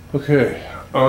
Okay,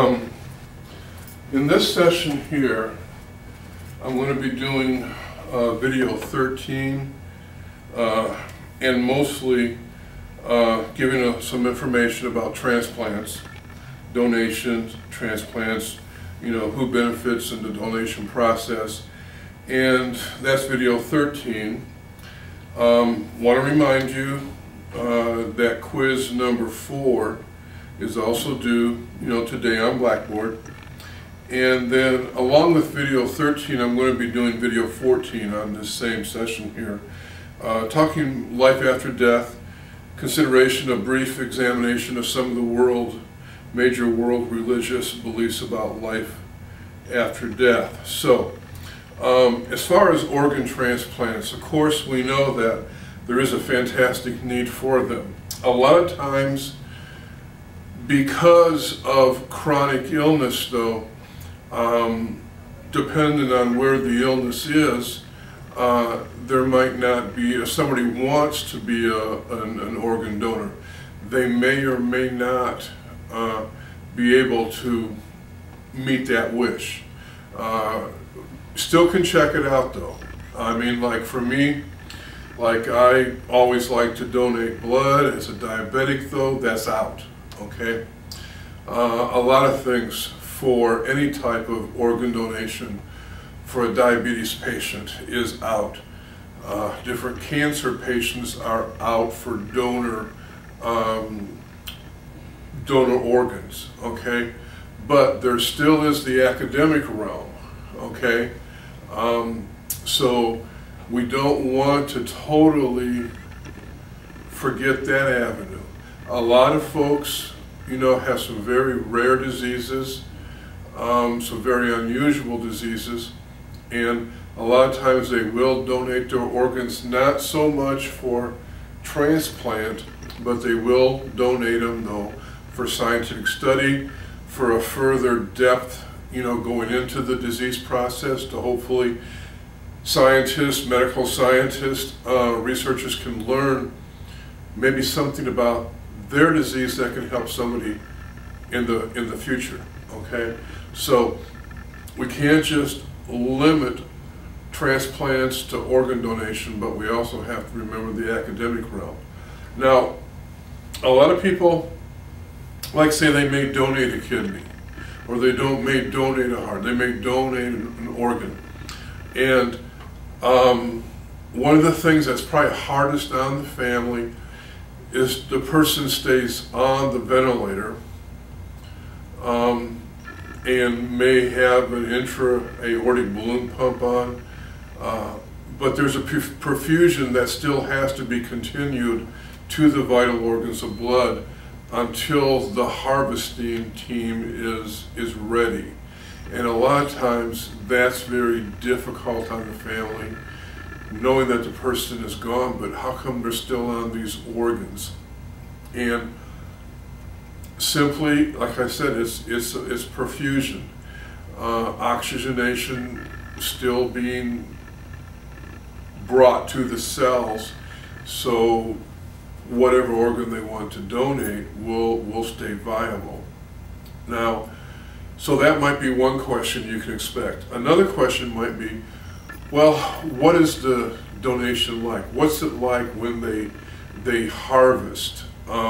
in this session here, I'm going to be doing video 13 and mostly giving some information about transplants, donations, transplants, who benefits in the donation process, and that's video 13. Want to remind you that quiz number 4 is also due, today on Blackboard. And then along with video 13, I'm going to be doing video 14 on this same session here, talking life after death, consideration, a brief examination of some of the major world religious beliefs about life after death. So, as far as organ transplants, of course we know that there is a fantastic need for them. A lot of times, because of chronic illness though, depending on where the illness is, there might not be, if somebody wants to be an organ donor, they may or may not be able to meet that wish. Still can check it out though. I mean, like for me, I always like to donate blood. As a diabetic though, that's out. Okay, a lot of things for any type of organ donation for a diabetes patient is out. Different cancer patients are out for donor organs. Okay, but there still is the academic realm. Okay, so we don't want to totally forget that avenue. A lot of folks, have some very rare diseases, some very unusual diseases, and a lot of times they will donate their organs, not so much for transplant, but they will donate them though for scientific study, for a further depth, going into the disease process, to hopefully scientists, medical scientists, researchers can learn maybe something about their disease that can help somebody in the future. Okay, so we can't just limit transplants to organ donation, but we also have to remember the academic realm. Now, a lot of people, like say they may donate a kidney, or they may donate a heart, they may donate an organ, and one of the things that's probably hardest on the family is the person stays on the ventilator and may have an intra-aortic balloon pump on, but there's a perfusion that still has to be continued to the vital organs of blood until the harvesting team is ready. And a lot of times that's very difficult on the family, knowing that the person is gone, but how come they're still on these organs? And simply, like I said, it's perfusion, oxygenation still being brought to the cells, so whatever organ they want to donate will stay viable. Now, so that might be one question you can expect. Another question might be, well, what is the donation like? What's it like when they harvest?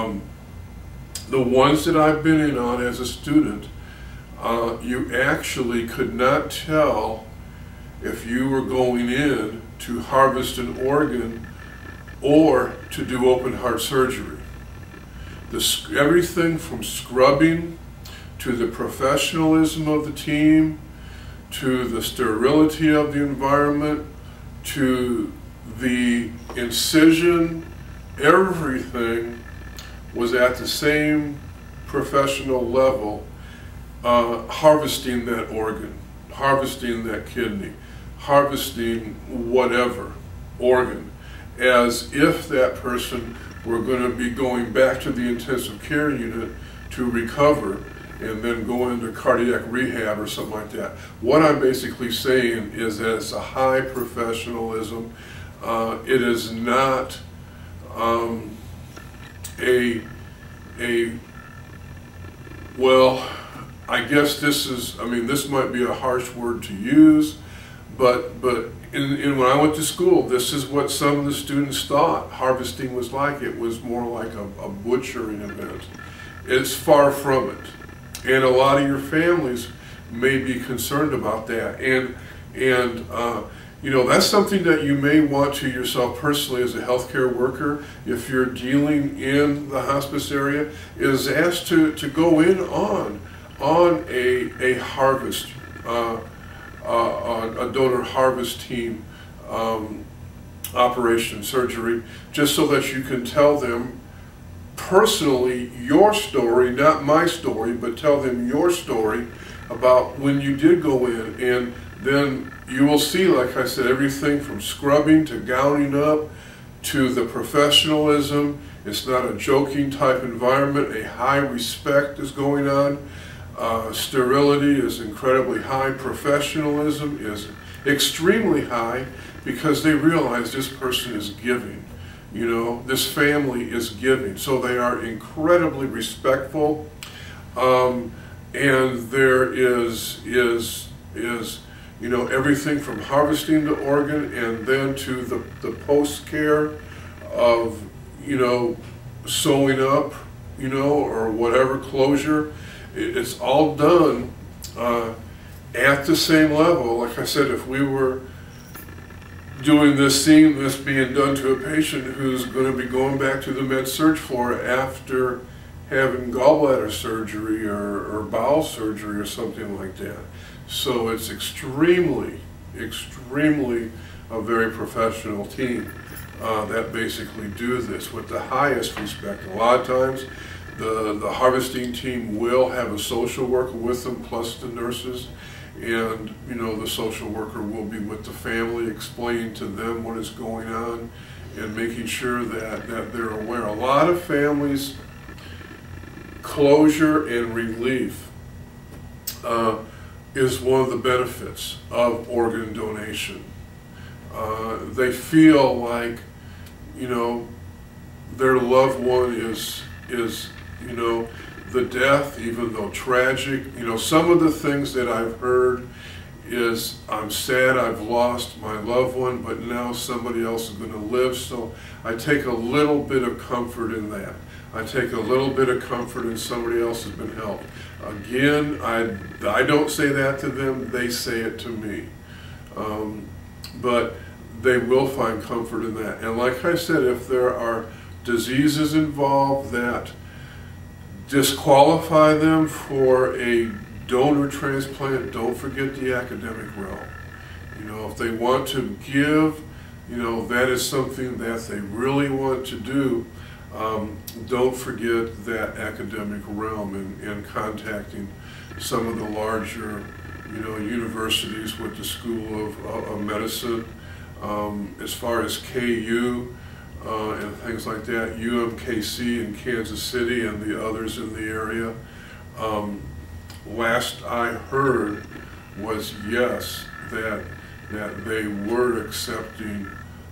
The ones that I've been in on as a student, you actually could not tell if you were going in to harvest an organ or to do open heart surgery. Everything from scrubbing to the professionalism of the team, to the sterility of the environment, to the incision, everything was at the same professional level, harvesting that organ, harvesting that kidney, harvesting whatever organ, as if that person were going to be going back to the intensive care unit to recover and then go into cardiac rehab or something like that. What I'm basically saying is that it's a high professionalism. It is not a Well, I guess this might be a harsh word to use, but when I went to school, this is what some of the students thought harvesting was like. It was more like a butchering event. It's far from it. And a lot of your families may be concerned about that. And that's something that you may want to yourself personally as a healthcare worker, if you're dealing in the hospice area, is asked to go in on a harvest, a donor harvest team operation, surgery, just so that you can tell them personally your story, not my story, but tell them your story about when you did go in. And then you will see, like I said, everything from scrubbing to gowning up to the professionalism. It's not a joking type environment. A high respect is going on. Sterility is incredibly high. Professionalism is extremely high, because they realize this person is giving. This family is giving. So they are incredibly respectful. And there is everything from harvesting the organ and then to the post-care of, sewing up, or whatever closure. It's all done at the same level. Like I said, if we were doing this, seeing this being done to a patient who's going to be going back to the med-surg floor after having gallbladder surgery or bowel surgery or something like that. So it's extremely a very professional team that basically do this with the highest respect. A lot of times the harvesting team will have a social worker with them, plus the nurses, and the social worker will be with the family, explaining to them what is going on and making sure that they're aware. A lot of families, closure and relief is one of the benefits of organ donation. They feel like their loved one is the death, even though tragic. Some of the things that I've heard is, I'm sad I've lost my loved one, but now somebody else is going to live. So I take a little bit of comfort in that. I take a little bit of comfort in somebody else has been helped. Again, I don't say that to them, they say it to me. But they will find comfort in that. And like I said, if there are diseases involved that disqualify them for a donor transplant, don't forget the academic realm. If they want to give, that is something that they really want to do. Don't forget that academic realm and contacting some of the larger, universities with the School of Medicine, as far as KU and things like that, UMKC in Kansas City and the others in the area. Last I heard was yes, that they were accepting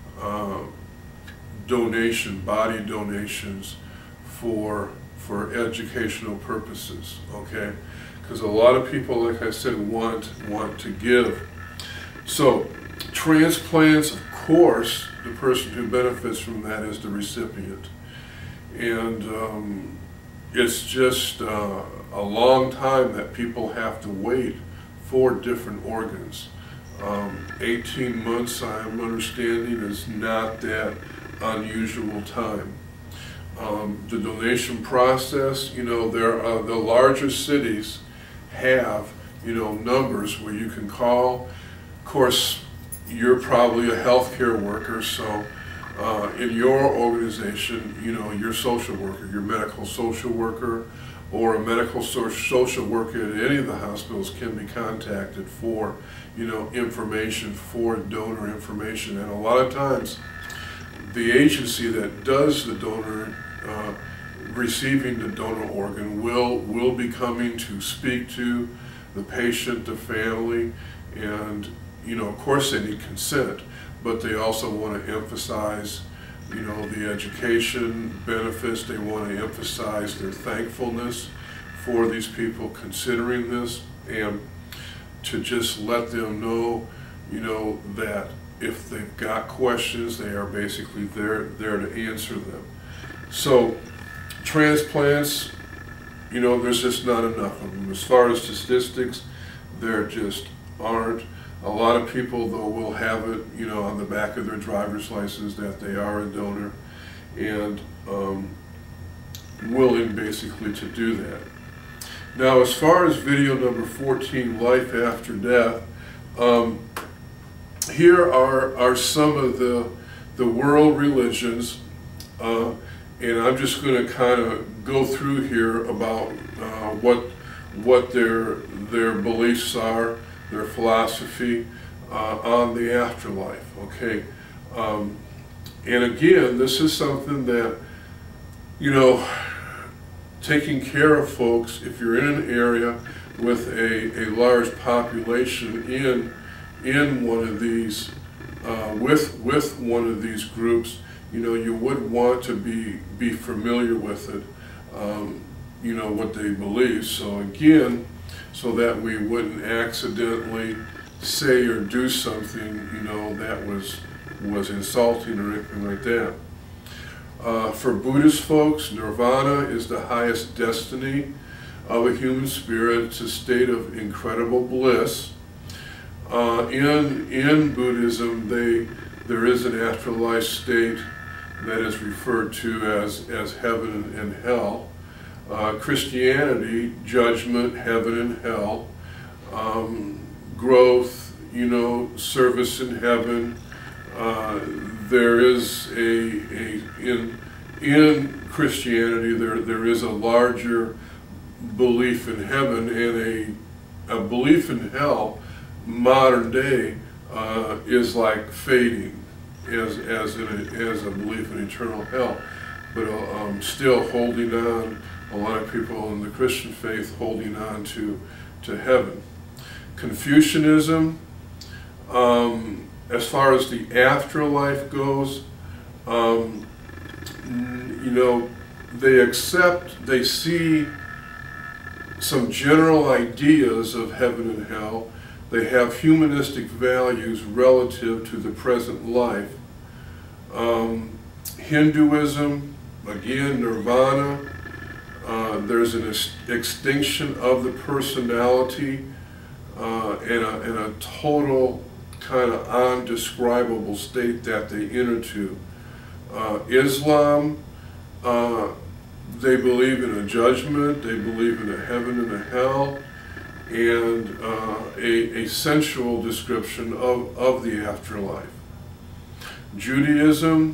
body donations for educational purposes, okay? Because a lot of people, like I said, want to give. So transplants, of course, the person who benefits from that is the recipient. And it's just a long time that people have to wait for different organs. 18 months, I'm understanding, is not that unusual time. The donation process, the larger cities have, numbers where you can call. Of course, you're probably a healthcare worker, so in your organization, your social worker, your medical social worker, or a medical social worker at any of the hospitals can be contacted for, information, for donor information. And a lot of times, the agency that does the donor, receiving the donor organ will be coming to speak to the patient, the family, and of course they need consent, but they also want to emphasize the education benefits. They want to emphasize their thankfulness for these people considering this, and to just let them know, you know, that if they've got questions, they are basically there to answer them. So transplants, you know, there's just not enough of them. As far as statistics, there just aren't. A lot of people, though, will have it, you know, on the back of their driver's license that they are a donor, and willing basically to do that. Now, as far as video number 14, Life After Death, here are some of the world religions, and I'm just going to kind of go through here about what their beliefs are, their philosophy on the afterlife. Okay, and again, this is something that, you know, taking care of folks, if you're in an area with a large population in one of these, with one of these groups, you know, you would want to be familiar with it, you know, what they believe. So again, so that we wouldn't accidentally say or do something, you know, that was insulting or anything like that. For Buddhist folks, nirvana is the highest destiny of a human spirit. It's a state of incredible bliss. In Buddhism, there is an afterlife state that is referred to as heaven and hell. Christianity, judgment, heaven and hell, growth, you know, service in heaven. There is in Christianity there is a larger belief in heaven, and a belief in hell. Modern day is like fading as a belief in eternal hell, but still holding on. A lot of people in the Christian faith holding on to heaven. Confucianism, as far as the afterlife goes, you know, they see some general ideas of heaven and hell. They have humanistic values relative to the present life. Hinduism, again, nirvana. There's an extinction of the personality and a total kind of undescribable state that they enter to. Islam, they believe in a judgment, they believe in a heaven and a hell, and a sensual description of the afterlife. Judaism,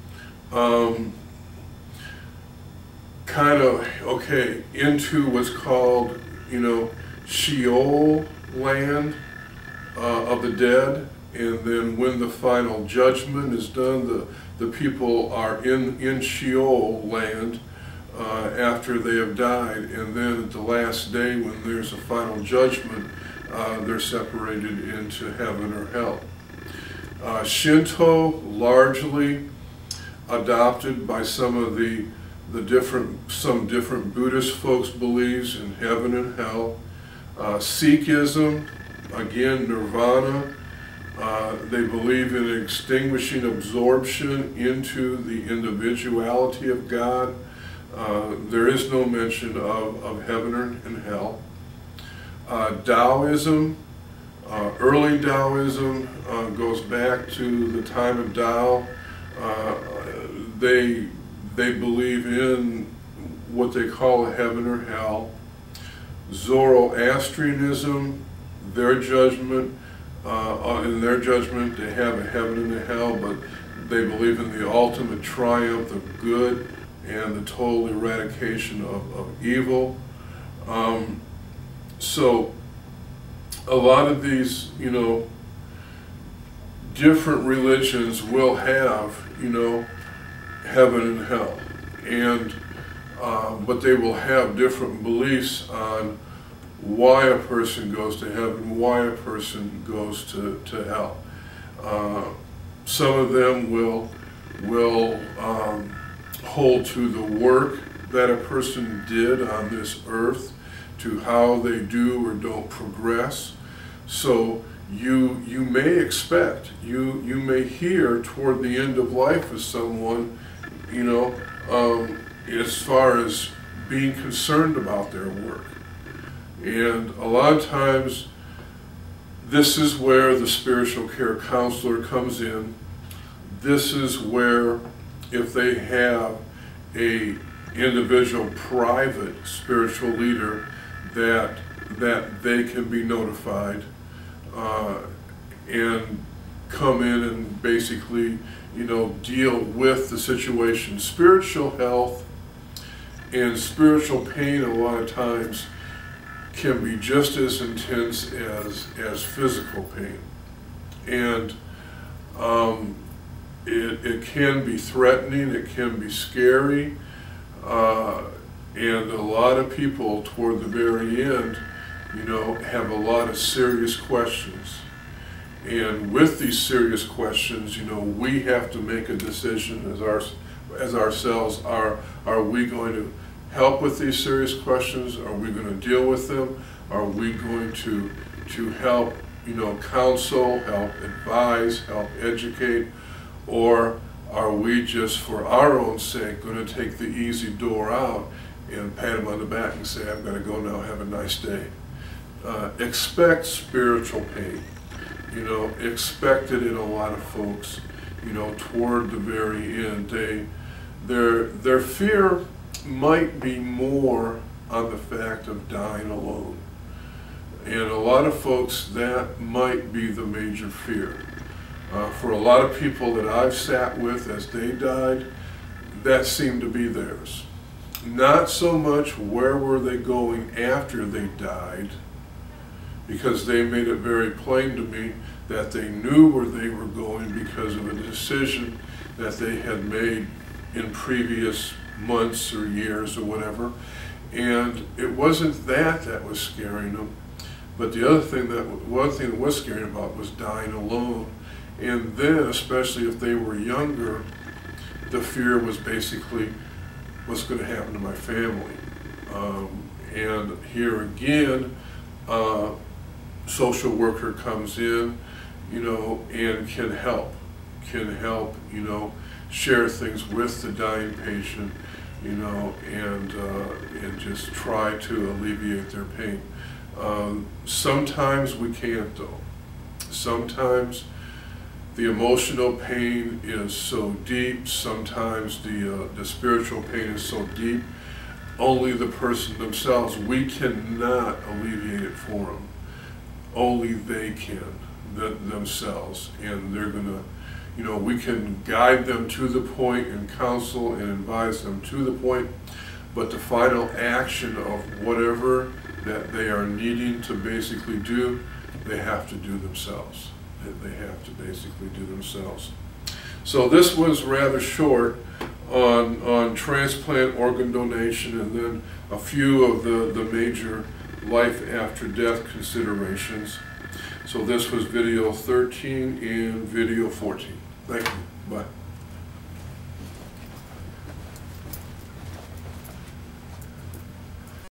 kind of, okay, into what's called, you know, Sheol land of the dead, and then when the final judgment is done, the people are in Sheol land after they have died, and then at the last day when there's a final judgment, they're separated into heaven or hell. Shinto, largely adopted by some different Buddhist folks' beliefs in heaven and hell. Sikhism, again, nirvana. They believe in extinguishing absorption into the individuality of God. There is no mention of heaven and hell. Taoism, early Taoism goes back to the time of Tao. They believe in what they call a heaven or hell. Zoroastrianism, their judgment, in their judgment they have a heaven and a hell, but they believe in the ultimate triumph of good and the total eradication of evil. So a lot of these, you know, different religions will have, you know, heaven and hell, and but they will have different beliefs on why a person goes to heaven, why a person goes to hell. Some of them will hold to the work that a person did on this earth to how they do or don't progress. So you may expect, you may hear toward the end of life of someone, you know, as far as being concerned about their work. And a lot of times, this is where the spiritual care counselor comes in. This is where, if they have a individual private spiritual leader, that they can be notified and come in and basically, you know, deal with the situation. Spiritual health and spiritual pain a lot of times can be just as intense as physical pain. And it can be threatening, it can be scary, and a lot of people toward the very end, you know, have a lot of serious questions. And with these serious questions, you know, we have to make a decision as ourselves. Are we going to help with these serious questions? Are we going to deal with them? Are we going to help, you know, counsel, help advise, help educate? Or are we just, for our own sake, going to take the easy door out and pat them on the back and say, I'm going to go now, have a nice day? Expect spiritual pain. You know, expect it in a lot of folks, you know, toward the very end. Their fear might be more on the fact of dying alone. And a lot of folks, that might be the major fear. For a lot of people that I've sat with as they died, that seemed to be theirs. Not so much where were they going after they died, because they made it very plain to me that they knew where they were going because of a decision that they had made in previous months or years or whatever. And it wasn't that was scaring them, but the other thing one thing that was scaring them about was dying alone. And then, especially if they were younger, the fear was basically, what's going to happen to my family? And here again, social worker comes in, you know, and can help, you know, share things with the dying patient, you know, and just try to alleviate their pain. Sometimes we can't, though. Sometimes the emotional pain is so deep, sometimes the spiritual pain is so deep, only the person themselves, we cannot alleviate it for them. Only they can, themselves, and they're gonna, you know, we can guide them to the point and counsel and advise them to the point, but the final action of whatever that they are needing to basically do, they have to do themselves. They have to basically do themselves. So this was rather short on transplant, organ donation, and then a few of the major life after death considerations. So this was video 13 and video 14. Thank you. Bye.